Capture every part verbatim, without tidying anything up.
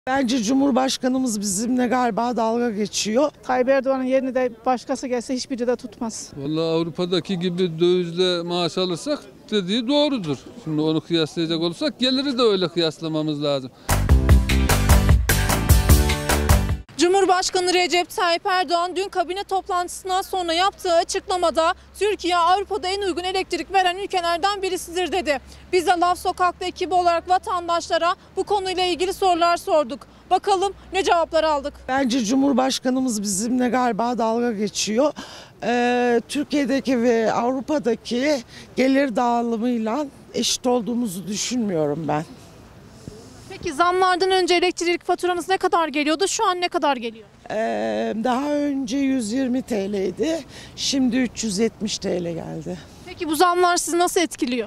Bence Cumhurbaşkanımız bizimle galiba dalga geçiyor. Tayyip Erdoğan'ın yerine de başkası gelse hiçbiri de tutmaz. Vallahi Avrupa'daki gibi dövizle maaş alırsak dediği doğrudur. Şimdi onu kıyaslayacak olursak geliri de öyle kıyaslamamız lazım. Cumhurbaşkanı Recep Tayyip Erdoğan dün kabine toplantısından sonra yaptığı açıklamada Türkiye Avrupa'da en uygun elektrik veren ülkelerden birisidir dedi. Biz de Laf Sokak'ta ekibi olarak vatandaşlara bu konuyla ilgili sorular sorduk. Bakalım ne cevaplar aldık. Bence Cumhurbaşkanımız bizimle galiba dalga geçiyor. Ee, Türkiye'deki ve Avrupa'daki gelir dağılımıyla eşit olduğumuzu düşünmüyorum ben. Peki zamlardan önce elektrik faturanız ne kadar geliyordu? Şu an ne kadar geliyor? Ee, daha önce yüz yirmi T L'ydi. Şimdi üç yüz yetmiş T L geldi. Peki bu zamlar sizi nasıl etkiliyor?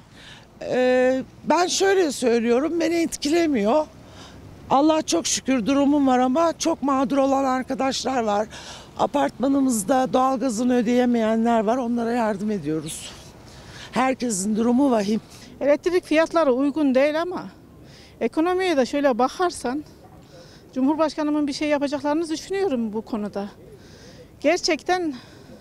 Ee, ben şöyle söylüyorum, beni etkilemiyor. Allah çok şükür durumum var ama çok mağdur olan arkadaşlar var. Apartmanımızda doğalgazını ödeyemeyenler var. Onlara yardım ediyoruz. Herkesin durumu vahim. Elektrik fiyatları uygun değil ama ekonomiye de şöyle bakarsan Cumhurbaşkanımın bir şey yapacaklarını düşünüyorum bu konuda. Gerçekten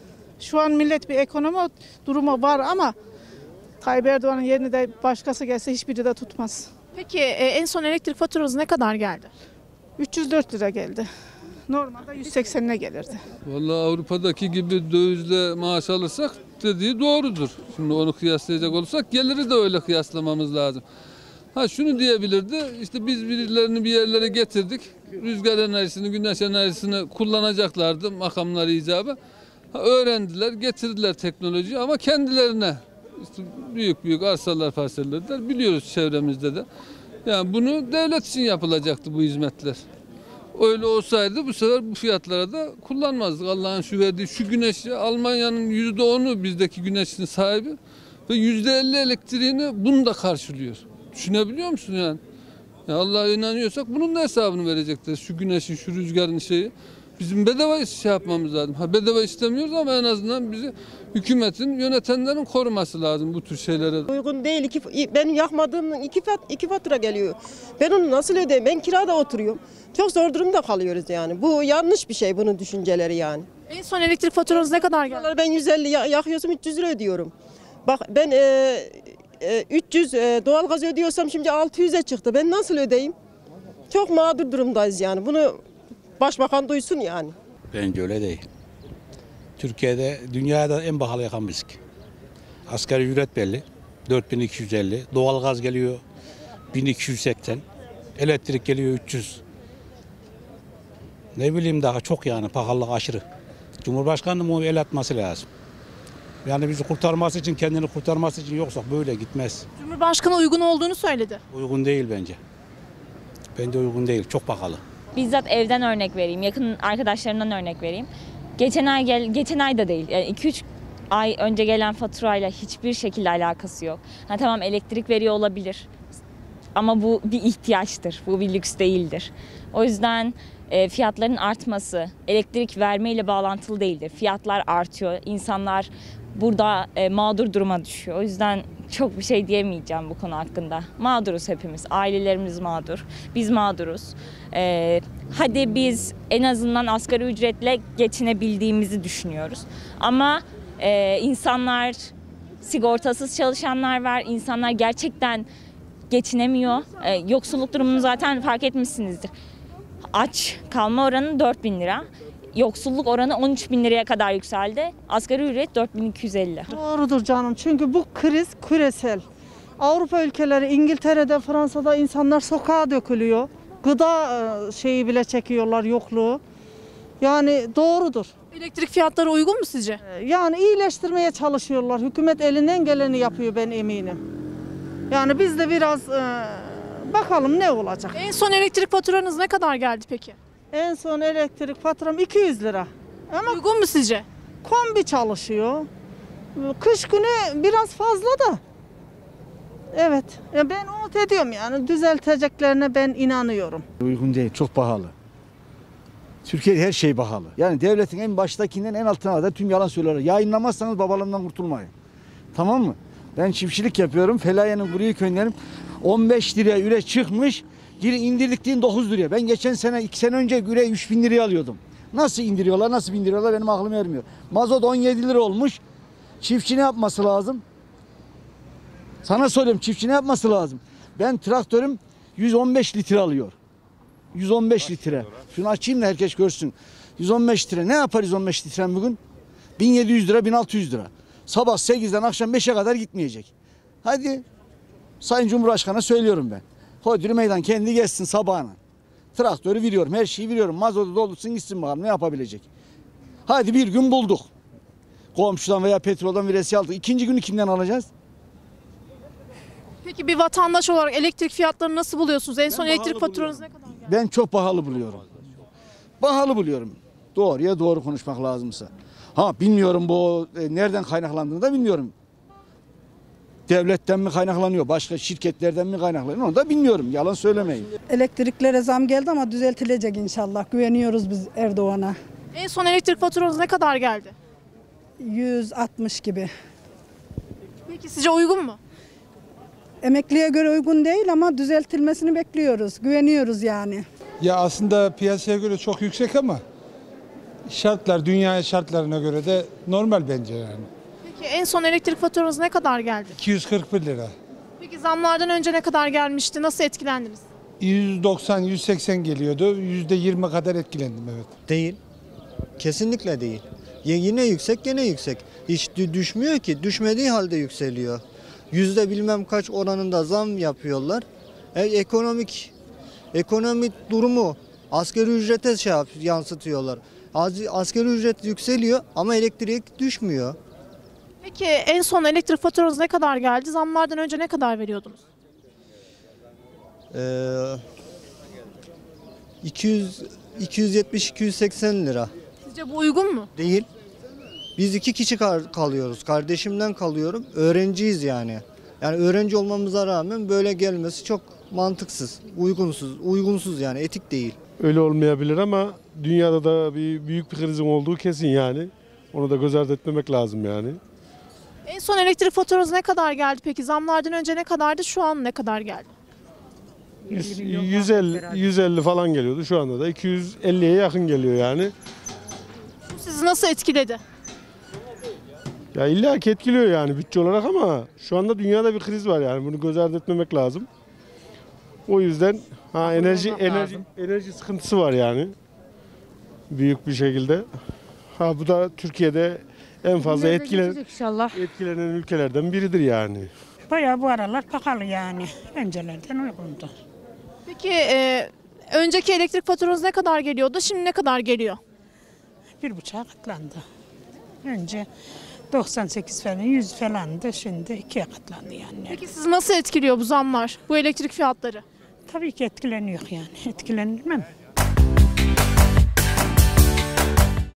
şu an millet bir ekonomi durumu var ama Tayyip Erdoğan'ın yerine de başkası gelse hiçbiri de tutmaz. Peki en son elektrik faturanız ne kadar geldi? üç yüz dört lira geldi. Normalde yüz seksenine gelirdi. Vallahi Avrupa'daki gibi dövizle maaş alırsak dediği doğrudur. Şimdi onu kıyaslayacak olursak geliri de öyle kıyaslamamız lazım. Ha şunu diyebilirdi, işte biz birilerini bir yerlere getirdik, rüzgar enerjisini, güneş enerjisini kullanacaklardı makamları icabı. Ha, öğrendiler, getirdiler teknolojiyi ama kendilerine işte büyük büyük arsalar parsellerdiler, biliyoruz çevremizde de. Yani bunu devlet için yapılacaktı bu hizmetler. Öyle olsaydı bu sefer bu fiyatlara da kullanmazdık. Allah'ın şu verdiği şu güneş, Almanya'nın yüzde onu bizdeki güneşin sahibi ve yüzde elli elektriğini bunu da karşılıyor. Düşünebiliyor musun yani? Ya Allah'a inanıyorsak bunun da hesabını verecekler. Şu güneşin, şu rüzgarın şeyi. Bizim bedava şey yapmamız lazım. Ha bedava istemiyoruz ama en azından bizi hükümetin, yönetenlerin koruması lazım bu tür şeylere. Uygun değil. İki, benim yakmadığım iki, fat, iki fatura geliyor. Ben onu nasıl ödeyeyim? Ben kirada oturuyorum. Çok zor durumda kalıyoruz yani. Bu yanlış bir şey, bunun düşünceleri yani. En son elektrik faturanız ne kadar geldi? Ben yüz elli yakıyorsam üç yüz lira ödüyorum. Bak ben e, e, üç yüz e, doğalgaz ödüyorsam şimdi altı yüze çıktı. Ben nasıl ödeyeyim? Çok mağdur durumdayız yani. Bunu başbakan duysun yani. Bence öyle değil. Türkiye'de dünyada en pahalı yakan bizik. Asgari ücret belli. dört bin iki yüz elli. Doğalgaz geliyor bin iki yüz seksen. Elektrik geliyor üç yüz. Ne bileyim daha çok yani pahalılık aşırı. Cumhurbaşkanının bu el atması lazım. Yani bizi kurtarması için, kendini kurtarması için, yoksa böyle gitmez. Cumhurbaşkanı uygun olduğunu söyledi. Uygun değil bence. Bence uygun değil. Çok pahalı. Bizzat evden örnek vereyim, yakın arkadaşlarımdan örnek vereyim. Geçen ay gel, geçen ay da değil, yani iki üç ay önce gelen faturayla hiçbir şekilde alakası yok. Ha, tamam elektrik veriyor olabilir ama bu bir ihtiyaçtır, bu bir lüks değildir. O yüzden e, fiyatların artması elektrik vermeyle bağlantılı değildir. Fiyatlar artıyor, insanlar burada e, mağdur duruma düşüyor. O yüzden çok bir şey diyemeyeceğim bu konu hakkında. Mağduruz hepimiz, ailelerimiz mağdur, biz mağduruz. Ee, hadi biz en azından asgari ücretle geçinebildiğimizi düşünüyoruz. Ama e, insanlar, sigortasız çalışanlar var, insanlar gerçekten geçinemiyor. Ee, yoksulluk durumunu zaten fark etmişsinizdir. Aç kalma oranı dört bin lira. Yoksulluk oranı on üç bin liraya kadar yükseldi. Asgari ücret dört bin iki yüz elli. Doğrudur canım, çünkü bu kriz küresel. Avrupa ülkeleri, İngiltere'de, Fransa'da insanlar sokağa dökülüyor. Gıda şeyi bile çekiyorlar, yokluğu. Yani doğrudur. Elektrik fiyatları uygun mu sizce? Yani iyileştirmeye çalışıyorlar. Hükümet elinden geleni yapıyor, ben eminim. Yani biz de biraz e, bakalım ne olacak. En son elektrik faturanız ne kadar geldi peki? En son elektrik faturam iki yüz lira. Ama uygun mu sizce? kombi çalışıyor. Kış günü biraz fazla da. Evet. Ben umut ediyorum yani, düzelteceklerine ben inanıyorum. Uygun değil, çok pahalı. Türkiye'de her şey pahalı. Yani devletin en baştakinden en altına kadar tüm yalan söylüyorlar. Yayınlamazsanız babalığımdan kurtulmayın. Tamam mı? Ben çiftçilik yapıyorum. Felahiye'nin burayı köylerim on beş liraya üre çıkmış. Geri indirdikliğin dokuz liraya. Ben geçen sene iki sene önce güre üç bin liraya alıyordum. Nasıl indiriyorlar nasıl bindiriyorlar benim aklım ermiyor. Mazot on yedi lira olmuş. Çiftçi ne yapması lazım? Sana soruyorum çiftçi ne yapması lazım? Ben traktörüm yüz on beş litre alıyor. yüz on beş litre. Şunu açayım da herkes görsün. yüz on beş litre. Ne yapar yüz on beş litre bugün? bin yedi yüz lira, bin altı yüz lira. Sabah sekizden akşam beşe kadar gitmeyecek. Hadi Sayın Cumhurbaşkanı'na söylüyorum ben. Hodri meydan kendi geçsin sabahına. Traktörü veriyorum, her şeyi veriyorum. Mazotu doldursun gitsin bakalım ne yapabilecek. Hadi bir gün bulduk. Komşudan veya petroldan veresiye aldık. İkinci günü kimden alacağız? Peki bir vatandaş olarak elektrik fiyatlarını nasıl buluyorsunuz? En son elektrik faturanız ne kadar geldi? Ben çok pahalı buluyorum. Pahalı buluyorum. Doğruya doğru konuşmak lazımsa. Ha bilmiyorum bu e, nereden kaynaklandığını da bilmiyorum. Devletten mi kaynaklanıyor, başka şirketlerden mi kaynaklanıyor onu da bilmiyorum. Yalan söylemeyin. Elektriklere zam geldi ama düzeltilecek inşallah. Güveniyoruz biz Erdoğan'a. En son elektrik faturanız ne kadar geldi? yüz altmış gibi. Peki sizce uygun mu? Emekliye göre uygun değil ama düzeltilmesini bekliyoruz. Güveniyoruz yani. Ya aslında piyasaya göre çok yüksek ama şartlar, dünya şartlarına göre de normal bence yani. Peki en son elektrik faturanız ne kadar geldi? iki yüz kırk bir lira. Peki zamlardan önce ne kadar gelmişti? Nasıl etkilendiniz? yüz doksan yüz seksen geliyordu. yüzde yirmi kadar etkilendim evet. Değil. Kesinlikle değil. Y- Yine yüksek, yine yüksek. Hiç dü- düşmüyor ki. Düşmediği halde yükseliyor. Yüzde bilmem kaç oranında zam yapıyorlar. E, ekonomik ekonomik durumu asgari ücrete şey yap- yansıtıyorlar. Az, asgari ücret yükseliyor ama elektrik düşmüyor. Peki en son elektrik faturanız ne kadar geldi? Zamlardan önce ne kadar veriyordunuz? Ee, iki yüz iki yüz yetmiş iki yüz seksen lira. Sizce bu uygun mu? Değil. Biz iki kişi kal- kalıyoruz. Kardeşimden kalıyorum. Öğrenciyiz yani. Yani öğrenci olmamıza rağmen böyle gelmesi çok mantıksız, uygunsuz, uygunsuz yani etik değil. Öyle olmayabilir ama dünyada da bir büyük bir krizin olduğu kesin yani. Onu da göz ardı etmemek lazım yani. En son elektrik faturanız ne kadar geldi peki? Zamlardan önce ne kadardı? Şu an ne kadar geldi? yüz elli yüz elli falan geliyordu. Şu anda da iki yüz elliye yakın geliyor yani. Bu sizi nasıl etkiledi? Ya illa ki etkiliyor yani bütçe olarak ama şu anda dünyada bir kriz var yani. Bunu göz ardı etmemek lazım. O yüzden ha enerji enerji enerji sıkıntısı var yani. Büyük bir şekilde. Ha bu da Türkiye'de en fazla etkilen, inşallah. etkilenen ülkelerden biridir yani. Bayağı bu aralar pahalı yani. Öncelerden uygundu. Peki e, önceki elektrik faturanız ne kadar geliyordu? Şimdi ne kadar geliyor? Bir buçuğa katlandı. Önce doksan sekiz falan, yüz falandı. Şimdi ikiye katlandı yani. Peki sizi nasıl etkiliyor bu zamlar, bu elektrik fiyatları? Tabii ki etkileniyor yani. Etkilenilmem.